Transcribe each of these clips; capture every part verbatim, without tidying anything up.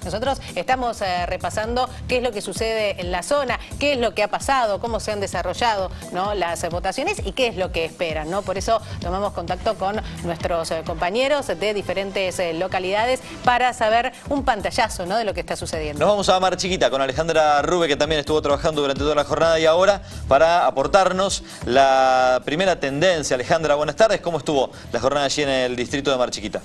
Nosotros estamos eh, repasando qué es lo que sucede en la zona, qué es lo que ha pasado, cómo se han desarrollado, ¿no?, las eh, votaciones y qué es lo que esperan, ¿no? Por eso tomamos contacto con nuestros eh, compañeros de diferentes eh, localidades para saber un pantallazo, ¿no?, de lo que está sucediendo. Nos vamos a Mar Chiquita con Alejandra Rube, que también estuvo trabajando durante toda la jornada y ahora para aportarnos la primera tendencia. Alejandra, buenas tardes. ¿Cómo estuvo la jornada allí en el distrito de Mar Chiquita?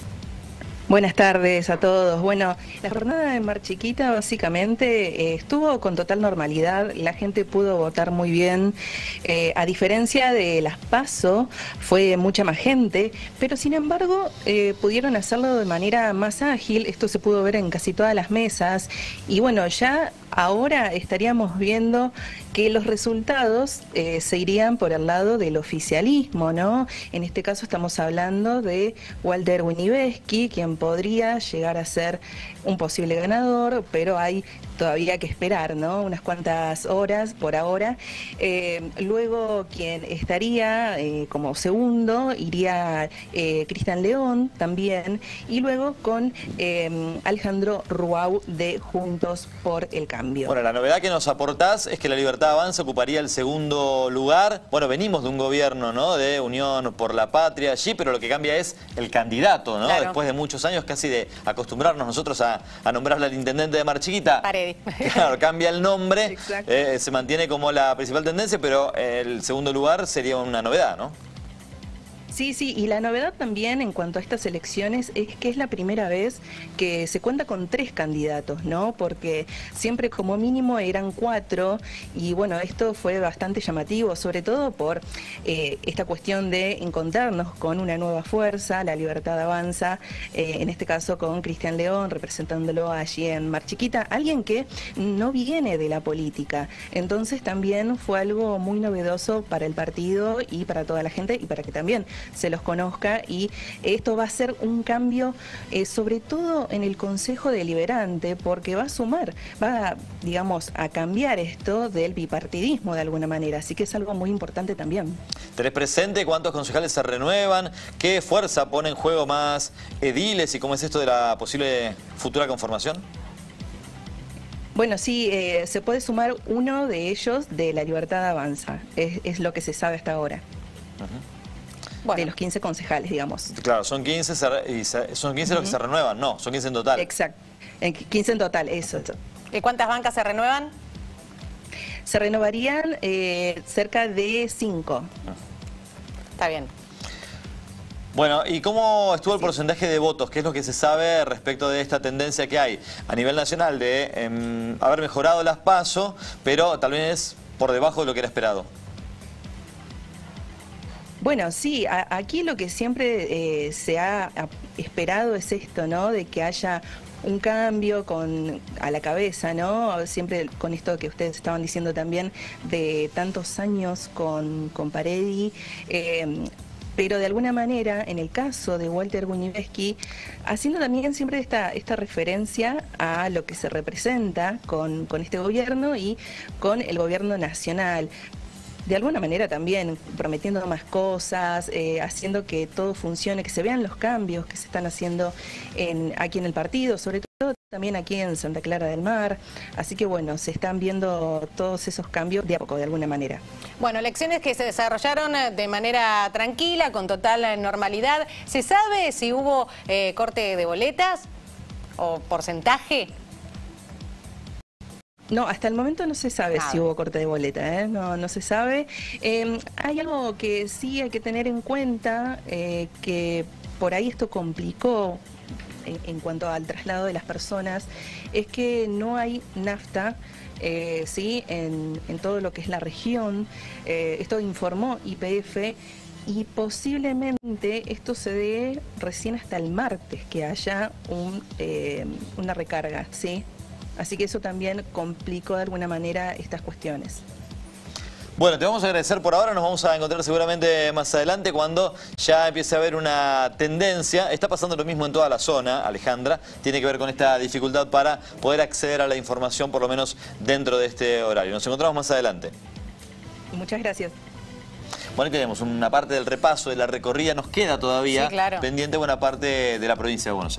Buenas tardes a todos. Bueno, la jornada en Mar Chiquita básicamente eh, estuvo con total normalidad, la gente pudo votar muy bien, eh, a diferencia de las PASO, fue mucha más gente, pero sin embargo eh, pudieron hacerlo de manera más ágil, esto se pudo ver en casi todas las mesas, y bueno, ya ahora estaríamos viendo que los resultados eh, se irían por el lado del oficialismo, ¿no? En este caso estamos hablando de Walter Wieniawski, quien podría llegar a ser un posible ganador, pero hay todavía que esperar, ¿no? Unas cuantas horas por ahora. Eh, luego quien estaría eh, como segundo iría eh, Cristian León también, y luego con eh, Alejandro Ruau de Juntos por el Cambio. Bueno, la novedad que nos aportás es que la Libertad Avanza ocuparía el segundo lugar. Bueno, venimos de un gobierno, ¿no?, de Unión por la Patria allí, pero lo que cambia es el candidato, ¿no? Claro. Después de muchos años casi de acostumbrarnos nosotros a, a nombrarle al intendente de Mar Chiquita. Paredi. Claro, cambia el nombre, eh, se mantiene como la principal tendencia, pero el segundo lugar sería una novedad, ¿no? Sí, sí, y la novedad también en cuanto a estas elecciones es que es la primera vez que se cuenta con tres candidatos, ¿no? Porque siempre como mínimo eran cuatro, y bueno, esto fue bastante llamativo, sobre todo por eh, esta cuestión de encontrarnos con una nueva fuerza, la Libertad Avanza, eh, en este caso con Cristian León, representándolo allí en Mar Chiquita, alguien que no viene de la política. Entonces también fue algo muy novedoso para el partido y para toda la gente, y para que también se los conozca, y esto va a ser un cambio eh, sobre todo en el Consejo Deliberante, porque va a sumar, va, digamos, a cambiar esto del bipartidismo de alguna manera, así que es algo muy importante también. ¿Tenés presente cuántos concejales se renuevan? ¿Qué fuerza pone en juego más ediles? ¿Y cómo es esto de la posible futura conformación? Bueno, sí, eh, se puede sumar uno de ellos de la Libertad Avanza, es, es lo que se sabe hasta ahora. Uh-huh. Bueno. De los quince concejales, digamos. Claro, son quince, y son quince uh-huh. los que se renuevan, no, son quince en total. Exacto, quince en total, eso. ¿Y cuántas bancas se renuevan? Se renovarían eh, cerca de cinco. Está bien. Bueno, ¿y cómo estuvo el porcentaje de votos? ¿Qué es lo que se sabe respecto de esta tendencia que hay a nivel nacional de eh, haber mejorado las PASO, pero tal vez por debajo de lo que era esperado? Bueno, sí, a, aquí lo que siempre eh, se ha esperado es esto, ¿no? De que haya un cambio con a la cabeza, ¿no? Siempre con esto que ustedes estaban diciendo también de tantos años con, con Paredi, eh, pero de alguna manera, en el caso de Walter Wieniawski, haciendo también siempre esta, esta referencia a lo que se representa con, con este gobierno y con el gobierno nacional. De alguna manera también prometiendo más cosas, eh, haciendo que todo funcione, que se vean los cambios que se están haciendo en, aquí en el partido, sobre todo también aquí en Santa Clara del Mar. Así que bueno, se están viendo todos esos cambios de a poco, de alguna manera. Bueno, elecciones que se desarrollaron de manera tranquila, con total normalidad. ¿Se sabe si hubo eh, corte de boletas o porcentaje? No, hasta el momento no se sabe Nada. si hubo corte de boleta, ¿eh? no, no se sabe. Eh, hay algo que sí hay que tener en cuenta, eh, que por ahí esto complicó en, en cuanto al traslado de las personas, es que no hay nafta, eh, ¿sí? en, en todo lo que es la región. Eh, esto informó Y P F, y posiblemente esto se dé recién hasta el martes, que haya un, eh, una recarga, ¿sí? Así que eso también complicó de alguna manera estas cuestiones. Bueno, te vamos a agradecer por ahora, nos vamos a encontrar seguramente más adelante cuando ya empiece a haber una tendencia. Está pasando lo mismo en toda la zona, Alejandra, tiene que ver con esta dificultad para poder acceder a la información, por lo menos dentro de este horario. Nos encontramos más adelante. Muchas gracias. Bueno, ahí tenemos una parte del repaso de la recorrida, nos queda todavía sí, claro. pendiente buena parte de la provincia de Buenos Aires.